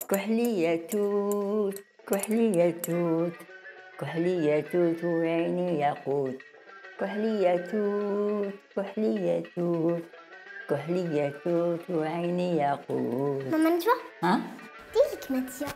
كحلي يا توت، كحلي يا توت، كحلي يا توت وعيني ياقوت. كحلي يا توت، كحلي يا توت، كحلي يا توت وعيني ياقوت. ماما نجوى ها؟ ديرك ماتيا.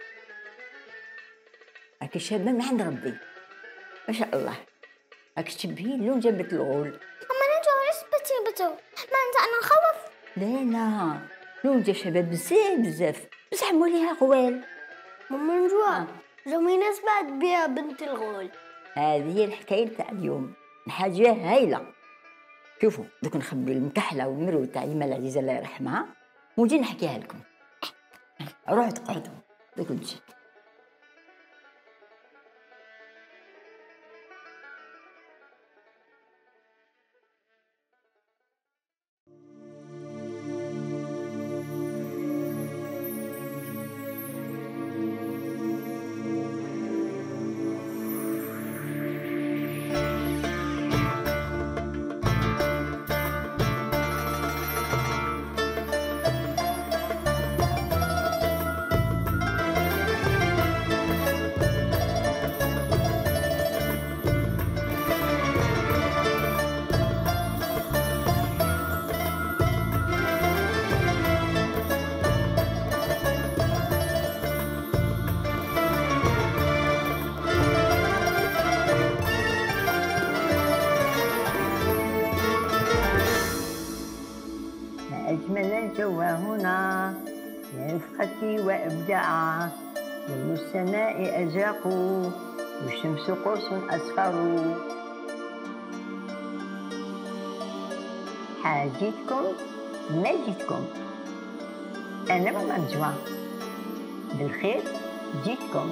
هاكي شابة من عند ربي ما شاء الله، هاكي تشبهين لون جبة الغول. ماما نجوى علاش بتو ما انت انا نخوف. لا لون جا شباب بزاف بزاف بصح موليها غوال. ماما نجوى جميلة سمعت بها بنت الغول. هذه هي الحكاية تاع اليوم، حاجة هايلة. شوفوا دوك نخبي المكحلة والمرو تاع يما العزيزة الله يرحمها ونجي نحكيها لكم. روحوا تقعدوا دوك نجي. أجمل الجو هنا يا رفقتي وإبداعا، نور السماء أزرق والشمس قرص أصفر. حاجيتكم ما جيتكم، أنا ماما نجوى بالخير جيتكم.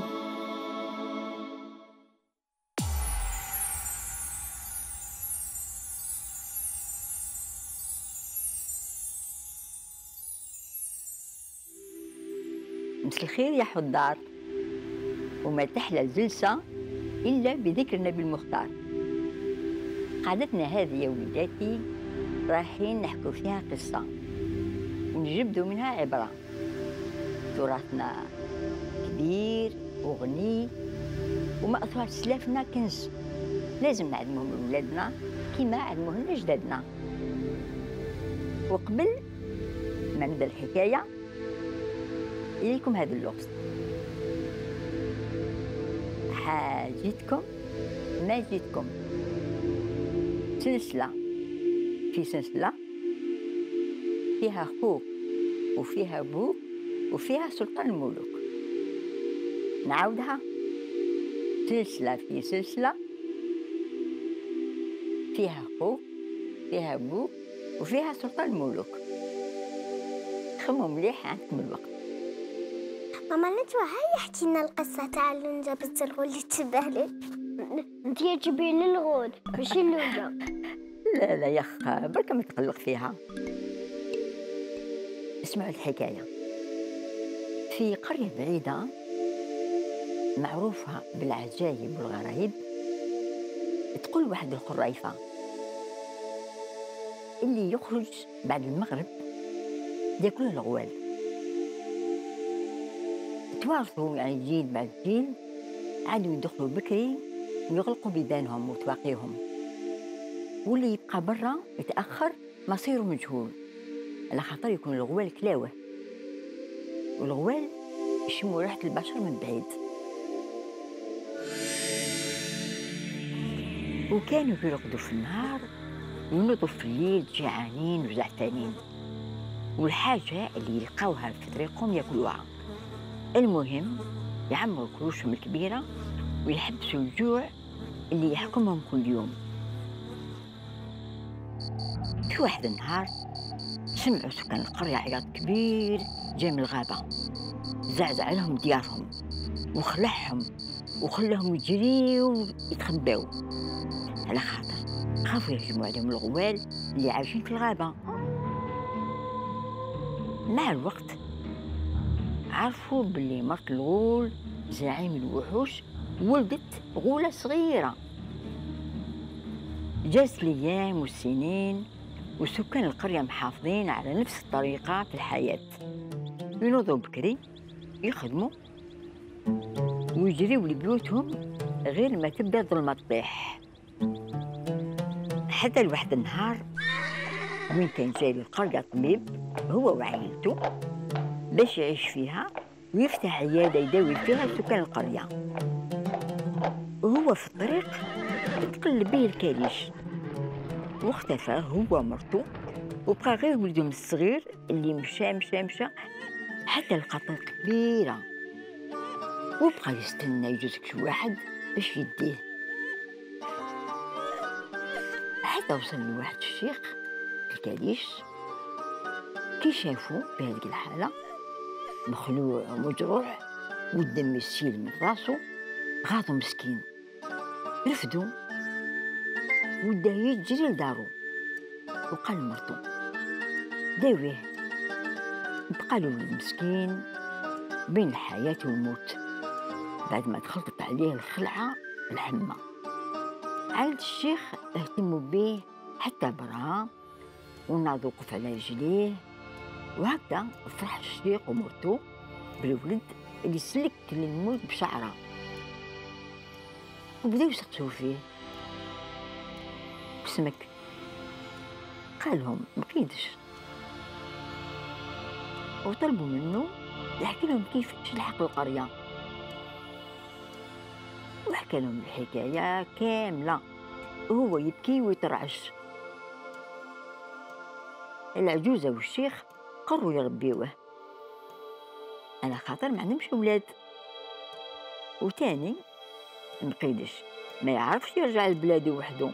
مساء الخير يا حضار، وما تحلى الجلسة إلا بذكر النبي المختار. قعدتنا هذه يا وليداتي رايحين نحكوا فيها قصة ونجبدوا منها عبرة. تراثنا كبير وغني ومأثور سلافنا كنز، لازم نعلموهم لولادنا كما علموهن جدادنا. وقبل ما نبدا الحكاية إليكم هذا اللغز: حاجتكم ما جيتكم. سلسلة في سلسلة فيها خوك وفيها بوك وفيها سلطان الملوك. نعاودها: سلسلة في سلسلة فيها خوك فيها بوك وفيها سلطان الملوك. خموا مليح عندكم الوقت. ماما نجوى هاي حكينا القصة تاع اللونجة بنت الغول اللي تشبه لي. انتي تشبهين للغول مش اللونجة. لا لا يا أخ بركة ما تقلق فيها. اسمعوا الحكاية. في قرية بعيدة معروفة بالعجائب والغرايب، تقول واحد الخريفة اللي يخرج بعد المغرب ياكلوه الغوال. تواصلوا يعني جيل بعد جيل، عادوا يدخلوا بكري ويغلقوا بيبانهم وتواقيهم، واللي يبقى برا يتأخر مصيره مجهول، على خاطر يكون الغوال كلاوه، والغوال يشموا ريحة البشر من بعيد. وكانوا يرقدوا في النهار وينوضوا في الليل جيعانين وزعفانين، والحاجة اللي يلقاوها في طريقهم ياكلوها. المهم يعمروا كروشهم الكبيرة ويحبسوا الجوع اللي يحكمهم كل يوم. في واحد النهار سمعوا سكان القرية عياط كبير جاي من الغابة، زعزع لهم ديارهم وخلعهم وخلاهم يجريوا ويتخباو، على خاطر خافوا يهجموا عليهم الغوال اللي عايشين في الغابة. مع الوقت عرفوا باللي مرت الغول زعيم الوحوش ولدت غولة صغيرة. جازت الأيام والسنين وسكان القرية محافظين على نفس الطريقة في الحياة، ينوضوا بكري يخدموا ويجريوا لبيوتهم غير ما تبدا الظلمه تطيح. حتى لواحد النهار وين كان جاي للقرية طبيب هو وعائلته باش يعيش فيها ويفتح عيادة يداوي فيها سكان القرية. وهو في الطريق تقلب به الكاليش واختفى هو ومرته، وبقى غير ولدهم الصغير اللي مشى حتى لقى طريق كبيرة، وبقى يستنى يجوز شي واحد باش يديه، حتى وصل لواحد الشيخ الكاليش. كي شافو بهذيك الحالة مخلوع ومجروح والدم يسيل من راسو، غاضو مسكين رفدو ودا يجري لدارو وقال لمرتو داويه. بقى له المسكين بين الحياة والموت بعد ما تخلطت عليه الخلعة الحمى. عائلة الشيخ اهتموا به حتى برا وناض وقف على رجليه، وهكذا فرح الشيخ ومرته بالولد اللي سلك للموت بشعره. وبداو يسقسوا فيه وسمك، قال لهم مقيدش، وطلبوا منه يحكي لهم كيفاش لحق القرية، وحكى لهم الحكاية كاملة وهو يبكي ويترعش. العجوزة والشيخ قرروا يربيوه على خاطر ما عندهمش ولاد، وتاني مقيدش ما يعرفش يرجع لبلادو وحده.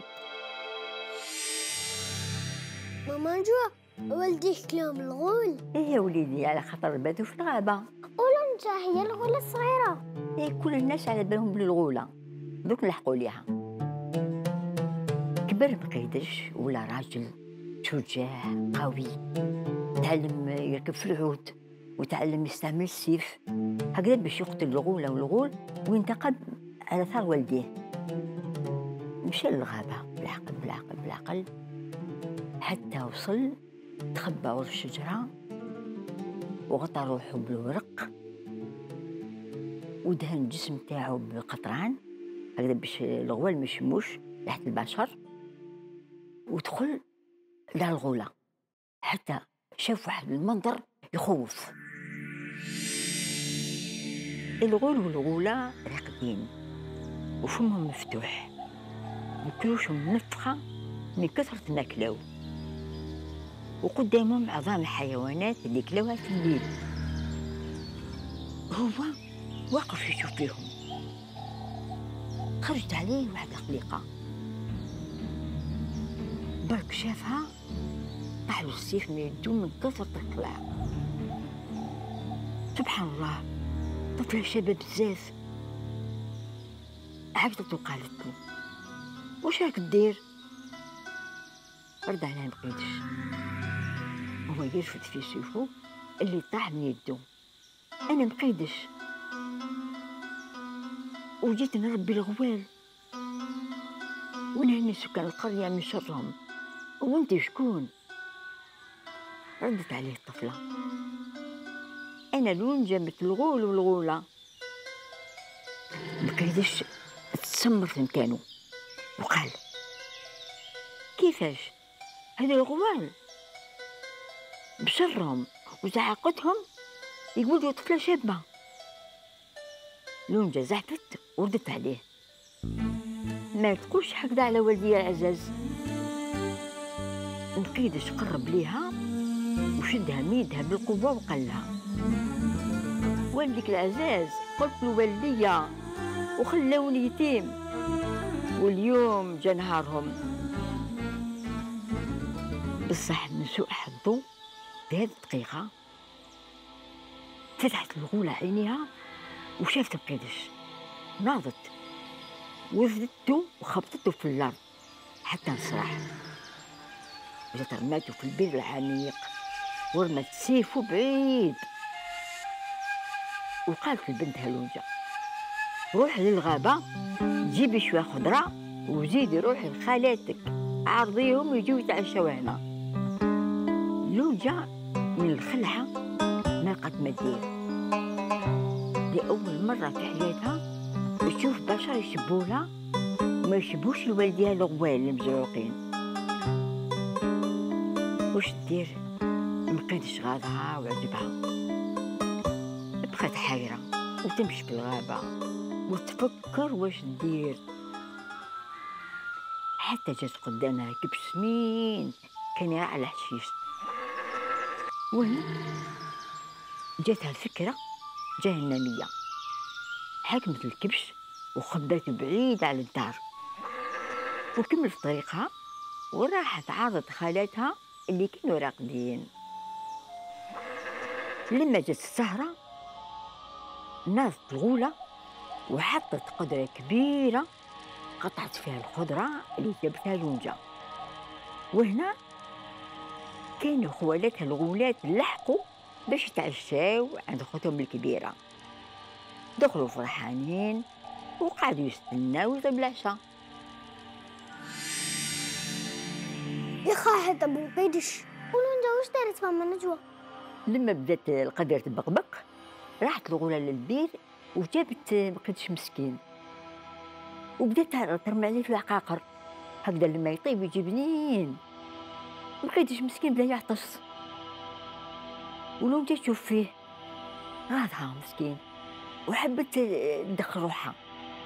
ماما جوا والدي شكلهم الغول. ايه يا وليدي، على خاطر باتوا في الغابة. ولنجا هي الغولة الصغيرة. ايه كل الناس على بالهم بالغولة، دوك نلحقوا ليها. كبر مقيدش ولا راجل شجاع قوي، تعلم يركب في العود وتعلم يستعمل السيف هكذا باش يقتل الغولة والغول وينتقم على ثار والديه. مشى للغابة بالعقل حتى وصل، تخبى ورا الشجرة وغطى روحه بالورق ودهن الجسم تاعو بقطران هكذا باش الغوال ما يشموش ريحة البشر، ودخل على الغولة حتى شاف واحد المنظر يخوف. الغول والغولة راقدين وفمهم مفتوح وكلوشهم منفخة من كثرة ما كلاو، وقدامهم عظام الحيوانات اللي كلاوها في الليل. هو واقف يشوف فيهم، خرجت عليه واحد الخليقة برك شافها طاح له السيف من يدو من كثرة الطلع. سبحان الله، طفلة شابة بزاف عبدت وقالت له واش راك دير؟ رد عليها مقيدش، هو يرفد في سيفه اللي طاح من يدو. انا مقيدش وجيت نربي الغوال ونهني سكان القرية من شرهم، وانت شكون؟ ردت عليه الطفلة انا لون جابت الغول والغولة. مقيدش تسمر في مكانه وقال كيفاش هذه الغوال بشرهم وزعاقتهم يقولوا طفلة شابة. لونجا زحفت وردت عليه ما تقولش هكذا على والدي العزاز. مقيدش قرب ليها وشدها ميدها بالقوة وقال لها والدك العزاز قلت له والدية وخلاوني يتيم واليوم جا نهارهم. بصح من سوء حظه في هذه الدقيقة فتحت الغولة عينيها وشافت مقيدش، ناضت وفدته وخبطته في الأرض حتى انصرح. جات رماته في البير العميق ورمت سيفه بعيد، وقالت لبنتها لونجا روحي للغابة جيبي شوية خضرة وزيدي روحي لخالاتك عرضيهم يجوا يتعشوا هنا. لونجا من الخلعة ما لقات ما دير، لأول مرة في حياتها تشوف بشر يشبولها وما يشبوش الوالديها الغوال المزروقين. واش دير؟ مبقيتش غاضها وعجبها، بقات حيرة وتمشي في الغابة وتفكر واش دير، حتى جات قدامها كبش سمين كان يرعى على حشيش. وهنا جاتها الفكرة جهنمية، حكمت الكبش وخباته بعيد على الدار وكملت طريقها وراحت عارضت خالاتها اللي كانوا راقدين. لما جات السهرة ناضت الغولة وحطت قدرة كبيرة قطعت فيها الخضرة اللي جابتها لونجا. وهنا كانوا خوالاتها الغولات لحقوا باش يتعشاو عند خوتهم الكبيرة. دخلوا فرحانين وقعدوا يستناو يطيب العشاء. يا خالد ابو قيدش ولونجا واش دارت ماما نجوى؟ لما بدات القدر تبقبق راحت الغولة للبير وجابت مقدش مسكين وبدات ترمي عليه في العقاقر هكذا لما يطيب يجي بنين. مقدش مسكين بدا يعطس ولونجا تشوف فيه غاضها مسكين وحبت تدخل روحها.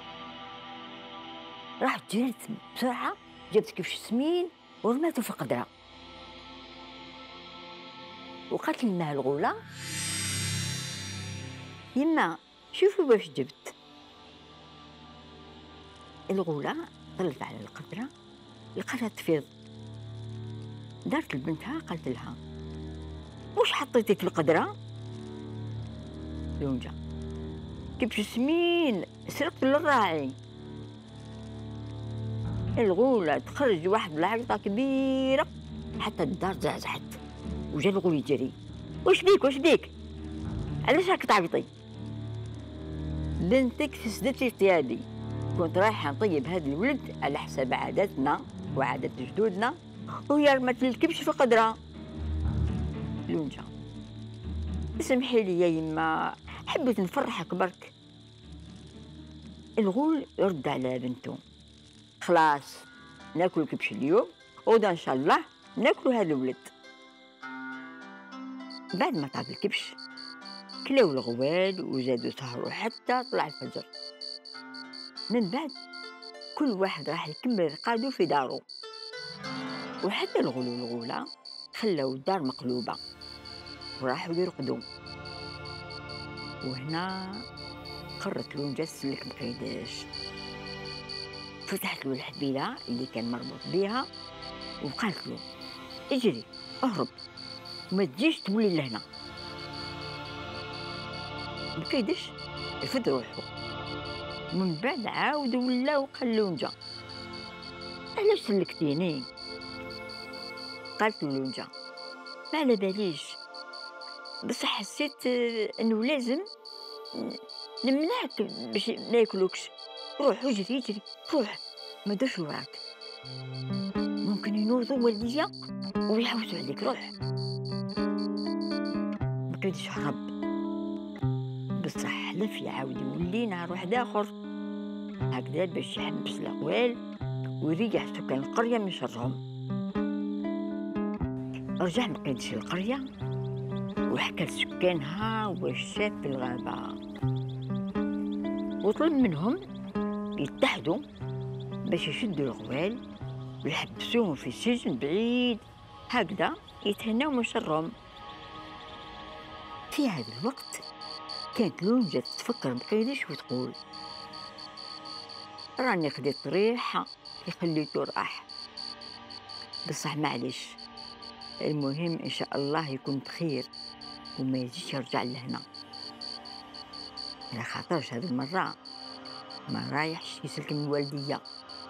راحت جريت بسرعة جابت كبش سمين ورماته في القدرة وقالت لنا الغولة يما شوفي واش جبت. الغولة طلت على القدرة لقاتها تفيض، دارت لبنتها قالت لها واش حطيتي في القدرة؟ لونجا كبش سمين سرقت للراعي. الغولة تخرج واحد العيطة كبيرة حتى الدار زعزعت وجا الغول يجري واش بيك واش بيك علاش راك تعيطي؟ بنتك فسدتي ثيابي، كنت رايحة نطيب هذا الولد على حساب عاداتنا وعادات جدودنا وهي رمت الكبش في قدرة. لونجا اسمحي لي يا يما حبيت نفرحك برك. الغول يرد على بنته خلاص ناكل الكبش اليوم وغدا ان شاء الله ناكلوا هذا الولد. بعد ما طاب الكبش كلاو الغوال وزادوا سهروا حتى طلع الفجر. من بعد كل واحد راح يكمل رقادو في دارو وحتى الغول والغولة خلاو الدار مقلوبة وراحوا يرقدوا. وهنا قررت لونجا تسلك مقيداش، فتحت له الحبيلة اللي كان مربوط بيها وقالت له اجري اهرب وما تجيش تولي لهنا. مقيدش يفد روحو. من بعد عاود ولا وقال لونجا علاش سلكتيني؟ قالت له لونجا ما على باليش بصح حسيت انه لازم نمنعك باش ما ياكلوكش. روح اجري اجري روح ما درش وراك ممكن ينوضوا والديا ويحوسوا عليك. روح. ما كيدش هرب بصح حلف يعاود يولي نهار واحد اخر هكذا باش يحبس الاقوال ويريح سكان القريه من شرهم. رجع مقيدش القريه وحكى لسكانها واش شاف في الغابه وطلب منهم يتحدوا باش يشدوا الغوال ويحبسوهم في سجن بعيد هكذا يتهناو من شرهم. في هذا الوقت كانت لونجا تفكر مقيدش وتقول راني خديت ريحة خليتو راح بصح معليش المهم ان شاء الله يكون بخير وما يجيش يرجع لهنا. على خاطرش هذه المرة ما رايحش يسلك من الوالدية.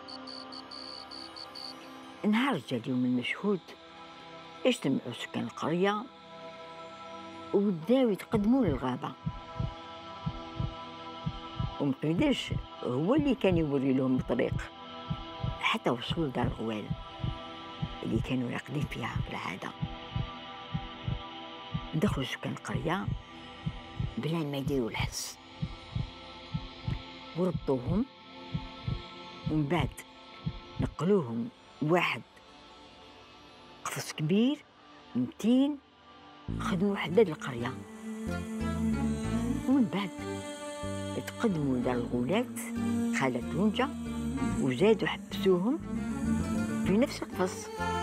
نهار جا اليوم المشهود اجتمعوا سكان القرية وبداو يتقدموا للغابة ومقيدش هو اللي كان يوري لهم الطريق حتى وصلوا لدار الغوال اللي كانوا راقدين فيها بالعادة. دخلوا سكان القرية بلا ما يديروا الحس وربطوهم، ومن بعد نقلوهم واحد قفص كبير 200، خدوه حدا القرية، ومن بعد تقدموا لدار الغولات خالة لونجا، وزادوا حبسوهم في نفس القفص.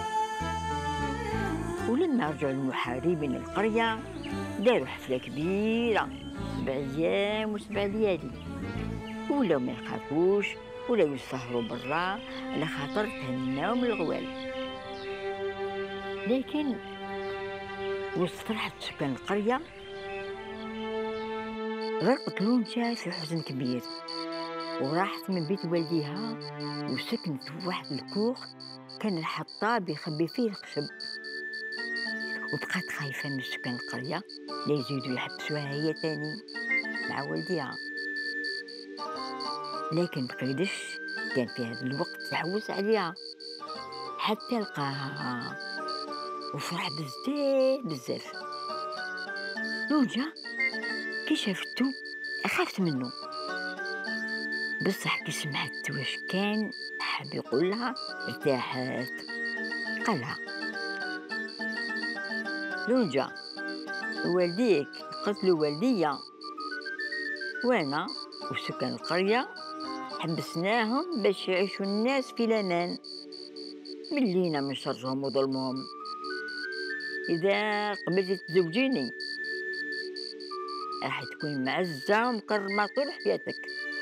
ولما رجعوا المحاربين للقرية داروا حفلة كبيرة 7 أيام و7 ليالي، ولاو ما يخافوش، ولاو يسهروا برا على خاطر تهناو من الغوال. لكن وسط فرحة سكان القرية غرقت لونجا في حزن كبير، وراحت من بيت والديها وسكنت في واحد الكوخ كان الحطاب يخبي فيه الخشب، وبقات خايفة من سكان القرية لا يزيدوا يحبسوها هي تاني مع والديها. لكن مقيدش كان في هذا الوقت يحوس عليها حتى لقاها، وفرح بزاف بزاف. لونجا كي شافتو خافت منه، بصح كي سمعت واش كان حاب يقول لها ارتاحت. قالها: لونجا، والديك قتلوا والديا، وانا وسكان القرية حبسناهم باش يعيشوا الناس في الامان، ملينا من شرهم وظلمهم. اذا قبلتي تزوجيني راح تكون معزة ومكرمة طول حياتك،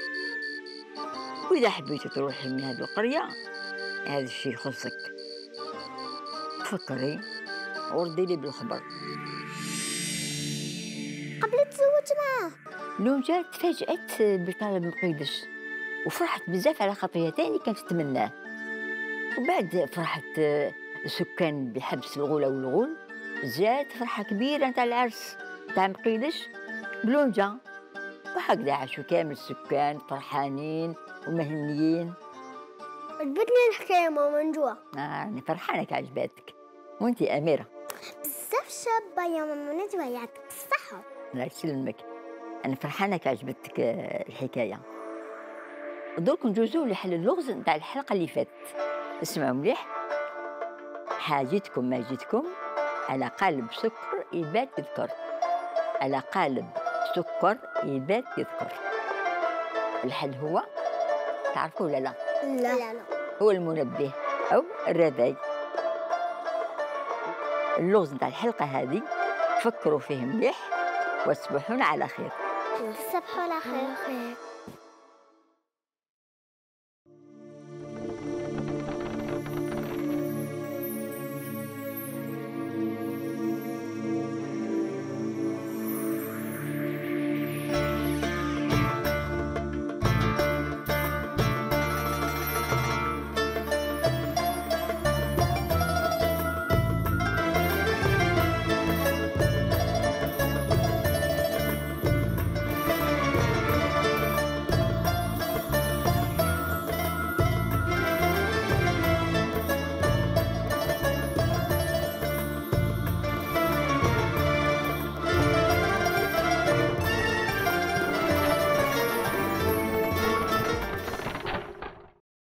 واذا حبيتي تروحي من هذه القرية هذا الشيء يخصك. تفكري وردي لي بالخبر. قبل تزوج معاه. لونجا تفاجأت بطلب مقيدش وفرحت بزاف على خاطرها تاني كانت تتمناه. وبعد فرحت السكان بحبس الغولة والغول، زاد فرحة كبيرة نتاع العرس نتاع مقيدش بلونجا، وهكذا عاشوا كامل السكان فرحانين ومهنيين. عجبتني الحكاية ماما من جوا. أنا فرحانة عجبتك. وانتي أميرة؟ بزاف شابة يا ماما نجوى، يعطيك الصحة. الله يسلمك، أنا فرحانة عجبتك الحكاية. درك نجوزو لحل اللغز نتاع الحلقة اللي فاتت. اسمعوا مليح: حاجتكم ما جيتكم، على قالب سكر يبات يذكر، على قالب سكر يبات يذكر. الحل هو، تعرفوا ولا لا؟ لا. هو المنبه أو الرذاذ. اللغز نتاع الحلقة هذه فكروا فيه مليح، وتصبحون على خير. تصبحوا على خير.